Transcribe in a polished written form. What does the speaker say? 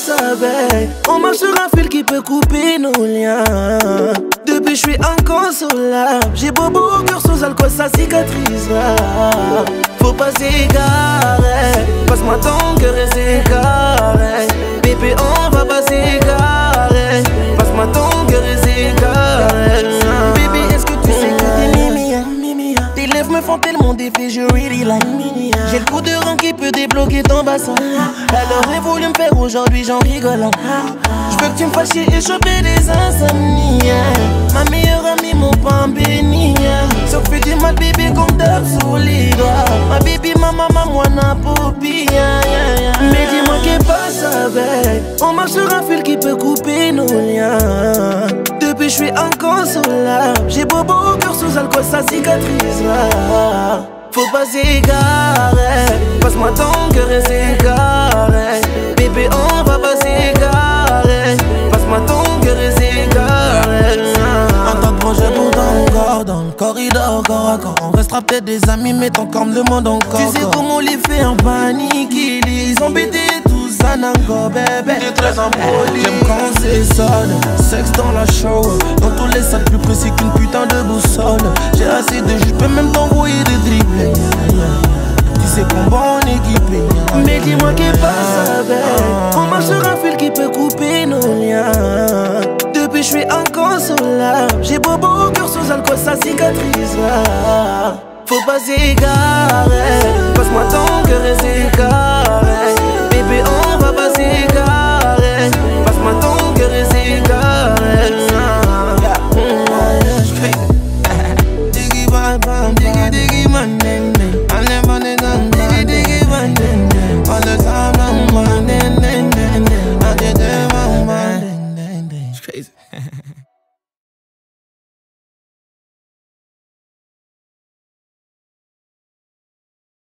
savais. On marche sur un fil qui peut couper nos liens. Depuis je suis inconsolable. J'ai bobo au cœur sous alcool, ça cicatrisera. Faut pas s'égarer. Passe-moi ton cœur et s'égarer. Bébé on va pas s'égarer. Passe-moi ton cœur et s'égarer. Bébé est-ce que tu sais que t'es mimia? Tes lèvres me font tellement d'effet, je really like. J'ai le coup de rein qui peut débloquer ton bassin. Elle aurait voulu me faire aujourd'hui, j'en rigole. Je veux que tu me fasses chier et choper des insomnies. Ma meilleure amie, mon pain béni. Sauf fait du mal, bébé, qu'on tape sous les doigts. Ma baby, ma maman, moi, n'a popi. Mais dis-moi qu'est pas avec. On marche sur un fil qui peut couper nos liens. Depuis je suis inconsolable. J'ai bobo au cœur sous alcool, ça cicatrisera. Faut pas s'égarer. Passe-moi ton cœur et s'égarer. Bébé on va pas s'égarer. Passe-moi ton cœur et s'égarer. En tant que projet pour ton corps, dans le corridor, corps à corps. On restera peut-être des amis, mais ton corps me demande encore. Tu sais comment on les fait en panique. Ils ont bêté tout ça encore, bébé. T'es très impoli. J'aime quand c'est sale, sexe dans la show. Dans tous les sacs plus précis qu'une putain de boussole. J'ai assez de jus, je peux même t'envoyer des dribbles. Tu sais qu'on est équipé. Mais dis-moi qu'est pas avec. On marche sur un fil qui peut couper nos liens. Depuis je suis inconsolable. J'ai bobo au cœur sous alcool, ça cicatrisera. Faut pas s'égarer. Passe-moi ton cœur et s'égarer. Bébé on va pas s'égarer. Passe-moi ton cœur et s'égarer.